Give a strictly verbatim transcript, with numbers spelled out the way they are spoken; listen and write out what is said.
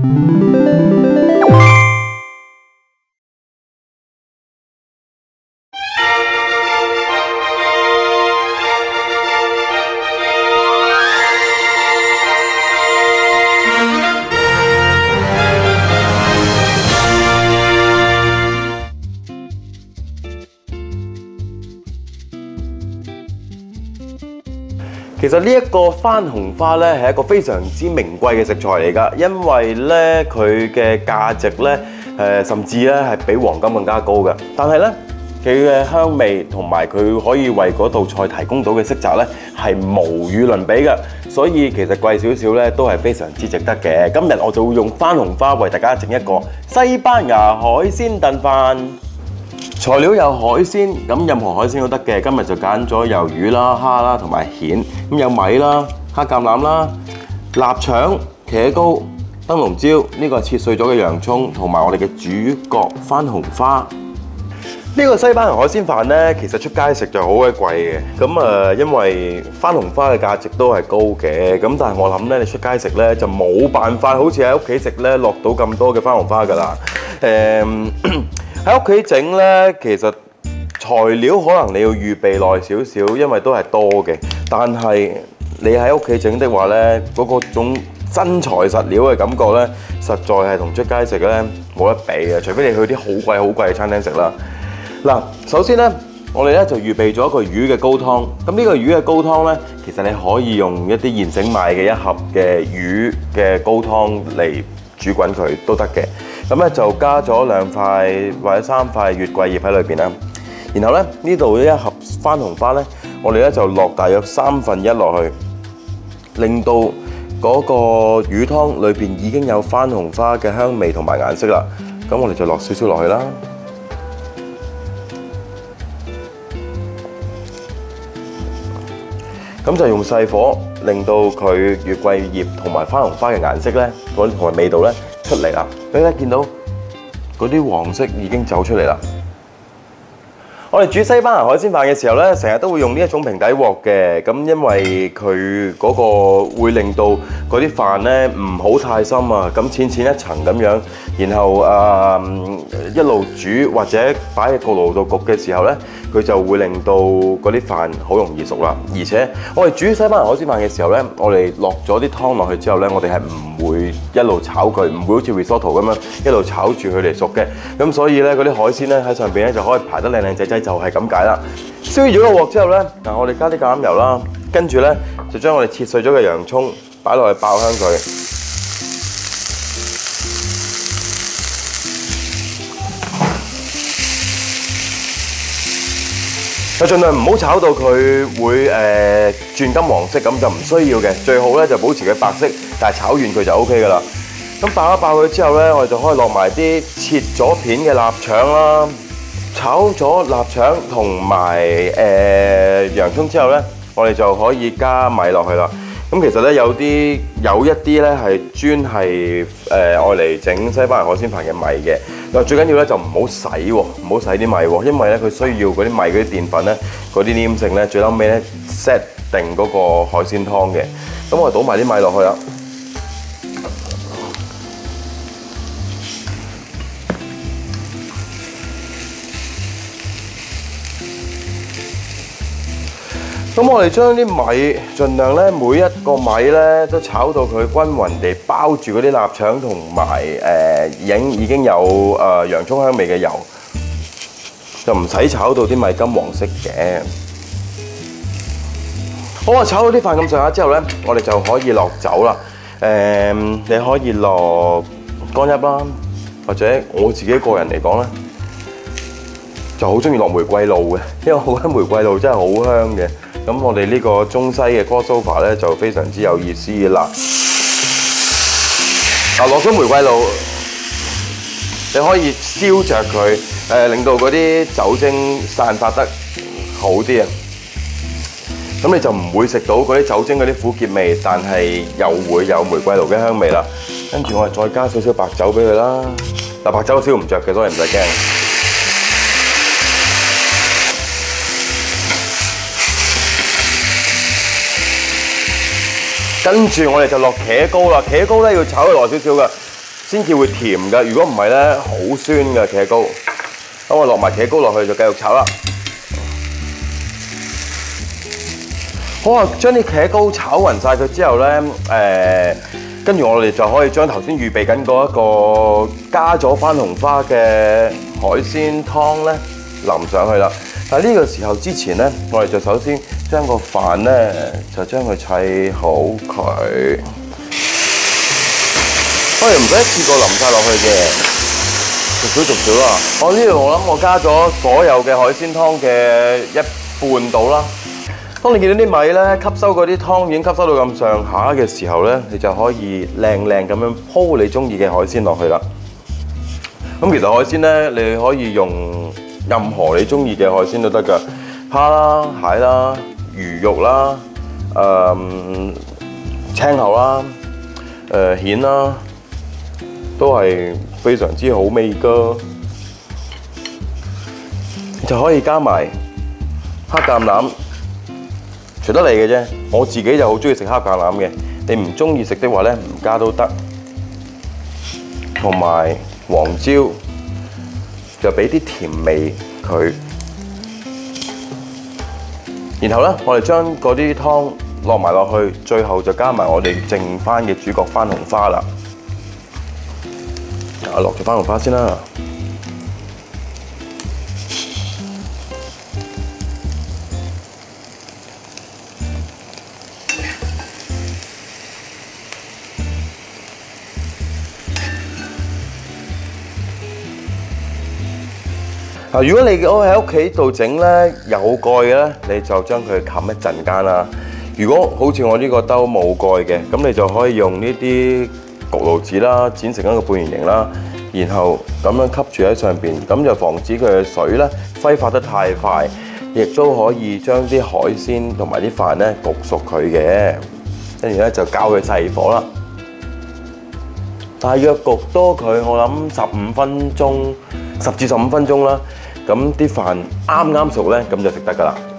其實呢一個番紅花咧係一個非常之名貴嘅食材嚟㗎，因為咧佢嘅價值咧誒甚至咧係比黃金更加高嘅。但係咧佢嘅香味同埋佢可以為嗰道菜提供到嘅色澤咧係無與倫比嘅，所以其實貴少少咧都係非常之值得嘅。今日我就會用番紅花為大家整一個西班牙海鮮燉飯。材料有海鮮，咁任何海鮮都得嘅。今日就揀咗魷魚啦、蝦啦同埋蜆。咁有米啦、黑橄欖啦、臘腸、茄膏、燈籠椒，呢個係切碎咗嘅洋葱，同埋我哋嘅主角番紅花。呢個西班牙海鮮飯呢，其實出街食就好鬼貴嘅。咁啊，因為番紅花嘅價值都係高嘅。咁但係我諗咧，你出街食咧就冇辦法好似喺屋企食咧落到咁多嘅番紅花㗎啦。誒。喺屋企整呢，其實材料可能你要預備耐少少，因為都係多嘅。但係你喺屋企整的話呢，嗰個種真材實料嘅感覺呢，實在係同出街食呢冇得比嘅。除非你去啲好貴好貴嘅餐廳食啦。嗱，首先呢，我哋呢就預備咗一個魚嘅高湯。咁呢個魚嘅高湯呢，其實你可以用一啲現成買嘅一盒嘅魚嘅高湯嚟煮滾佢都得嘅。咁咧就加咗兩塊或者三塊月桂葉喺裏邊啦，然後咧呢度一盒番紅花咧，我哋咧就落大約三分一落去，令到嗰個魚湯裏邊已經有番紅花嘅香味同埋顏色啦。咁我哋就落少少落去啦，咁就用細火令到佢月桂葉同埋番紅花嘅顏色咧，同埋味道咧出嚟啦。你咧見到嗰啲黃色已經走出嚟啦。我哋煮西班牙海鮮飯嘅時候咧，成日都會用呢一種平底鑊嘅，咁因為佢嗰個會令到嗰啲飯咧唔好太深啊，咁淺淺一層咁樣，然後誒、呃、一路煮或者擺喺焗爐度焗嘅時候咧，佢就會令到嗰啲飯好容易熟啦。而且我哋煮西班牙海鮮飯嘅時候咧，我哋落咗啲湯落去之後咧，我哋係唔會一路炒佢，唔會好似 risotto 咁樣一路炒住佢嚟熟嘅。咁所以咧，嗰啲海鮮咧喺上邊咧就可以排得靚靚仔仔，就係咁解啦。燒熱咗個鑊之後咧，嗱我哋加啲橄欖油啦，跟住咧就將我哋切碎咗嘅洋葱擺落去爆香佢。就盡量唔好炒到佢會誒、呃、轉金黃色，咁就唔需要嘅。最好咧就保持佢白色，但係炒完佢就 O K 噶啦。咁爆一爆佢之後咧，我哋就可以落埋啲切咗片嘅臘腸啦。炒咗臘腸同埋誒洋葱之後咧，我哋就可以加米落去啦。咁其實咧有啲有一啲咧係專係誒愛嚟整西班牙海鮮飯嘅米嘅。嗱最緊要咧就唔好洗喎，唔好洗啲米喎，因為咧佢需要嗰啲米嗰啲澱粉咧，嗰啲黏性咧，最後尾咧 set 定嗰個海鮮湯嘅。咁我哋倒埋啲米落去啦。咁我哋將啲米盡量咧，每一個米咧都炒到佢均勻地包住嗰啲臘腸同埋誒已經已經有誒、呃、洋葱香味嘅油，就唔使炒到啲米金黃色嘅。好啊，炒到啲飯咁上下之後咧，我哋就可以落酒啦。誒、呃，你可以落乾邑啦，或者我自己個人嚟講咧，就好中意落玫瑰露嘅，因為我覺得玫瑰露真係好香嘅。咁我哋呢個中西嘅 crossover 咧就非常之有意思啦。嗱，落咗玫瑰露，你可以燒着佢，誒令到嗰啲酒精散發得好啲啊。咁你就唔會食到嗰啲酒精嗰啲苦澀味，但係又會有玫瑰露嘅香味啦。跟住我哋再加少少白酒俾佢啦。嗱，白酒燒唔着嘅，所以唔使驚。跟住我哋就落茄膏啦，茄膏咧要炒佢耐少少噶。 先至會甜㗎。如果唔係咧，好酸㗎茄膏。咁我落埋茄膏落去就繼續炒啦。好啊，將啲茄膏炒勻晒佢之後咧，誒、呃，跟住我哋就可以將頭先預備緊嗰一個加咗番紅花嘅海鮮湯咧淋上去啦。但係呢個時候之前咧，我哋就首先將個飯咧就將佢砌好佢。我哋唔使一次過淋晒落去嘅，逐少逐少啦。我呢度我諗我加咗所有嘅海鮮湯嘅一半到啦。當你見到啲米咧吸收嗰啲湯已經吸收到咁上下嘅時候咧，你就可以靚靚咁樣鋪你中意嘅海鮮落去啦。咁其實海鮮咧，你可以用任何你中意嘅海鮮都得㗎，蝦啦、蟹啦、魚肉啦、誒、呃、青口啦、誒蜆啦，都係非常之好味㗎。就可以加埋黑橄欖。隨得你嘅啫，我自己就好中意食黑橄欖嘅。你唔中意食的話咧，唔加都得。同埋黃椒，就俾啲甜味佢。然後咧，我哋將嗰啲湯落埋落去，最後就加埋我哋剩翻嘅主角番紅花啦。啊，落咗番紅花先啦。嗱，如果你喺屋企度整咧有蓋嘅咧，你就將佢冚一陣間啦。如果好似我呢個兜冇蓋嘅，咁你就可以用呢啲焗爐紙啦，剪成一個半圓形啦，然後咁樣吸住喺上邊，咁就防止佢嘅水咧揮發得太快，亦都可以將啲海鮮同埋啲飯咧焗熟佢嘅。跟住咧就交佢細火啦，大約焗多佢，我諗十五分鐘。十至十五分鐘啦，咁啲飯啱啱熟咧，咁就食得㗎啦。